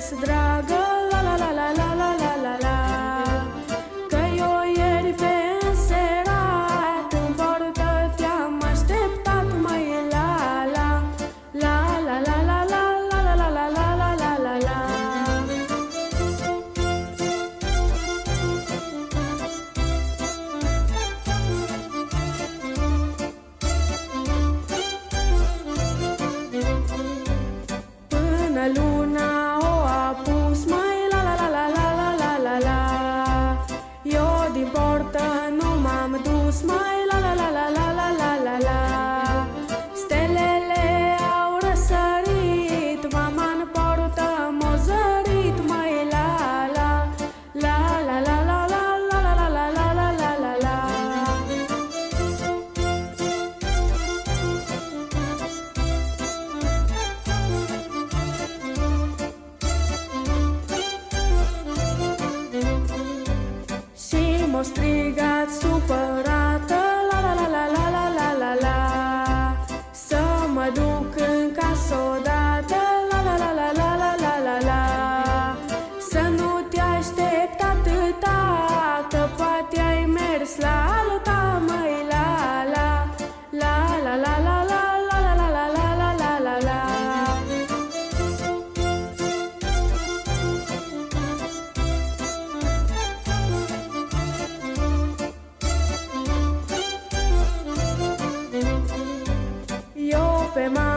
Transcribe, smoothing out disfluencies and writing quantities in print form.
mers, dragă, la la la la la la la la la. Că eu ieri pe înserat în portă te-am așteptat, măi, la la la la la la la la la la la la la la la la. Până luna o apus, măi, la la la la la la la la la. Eu din portă nu m-am dus, măi, la la la la la la la la la. Stelele au răsărit, mama în portă m-o zărit, măi, la la la la la la la la la la la la la la la la. Și m-o strigat supărată, la la la la la la la la la. Să mă duc în casă odată, la la la la la la la la la. Să nu te aștept atâta, că poate ai mers la alta, măi, la la la la la la la la la la la la la la la la. Eu pe